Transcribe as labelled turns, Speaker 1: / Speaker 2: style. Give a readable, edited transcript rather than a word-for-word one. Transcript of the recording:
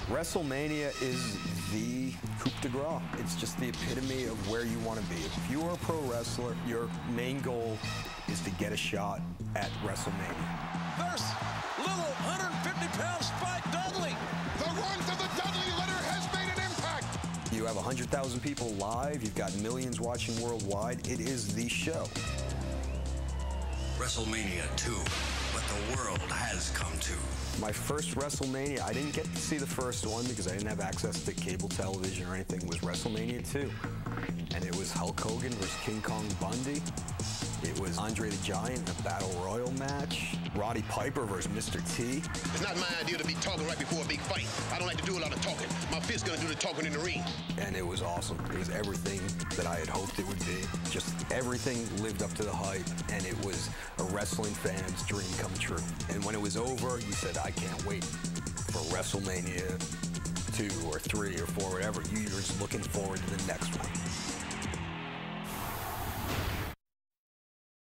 Speaker 1: WrestleMania is the coup de grace. It's just the epitome of where you want to be. If you are a pro wrestler, your main goal is to get a shot at WrestleMania.
Speaker 2: There's little 150-pound Spike Dudley.
Speaker 3: The run to the Dudley letter has made an impact.
Speaker 1: You have 100,000 people live. You've got millions watching worldwide. It is the show.
Speaker 4: WrestleMania 2, what the world has come to.
Speaker 1: My first WrestleMania, I didn't get to see the first one because I didn't have access to cable television or anything, was WrestleMania 2. And it was Hulk Hogan versus King Kong Bundy. It was Andre the Giant in a Battle Royal match. Roddy Piper versus Mr. T.
Speaker 3: It's not my idea to be talking right before a big fight. I don't like to do a lot of talking. My fist's gonna do the talking in the ring.
Speaker 1: And it was awesome. It was everything that I had hoped it would be. Just everything lived up to the hype, and it was a wrestling fan's dream come true. And when it was over, you said, I can't wait for WrestleMania 2 or 3 or 4, whatever. You're just looking forward to the next one.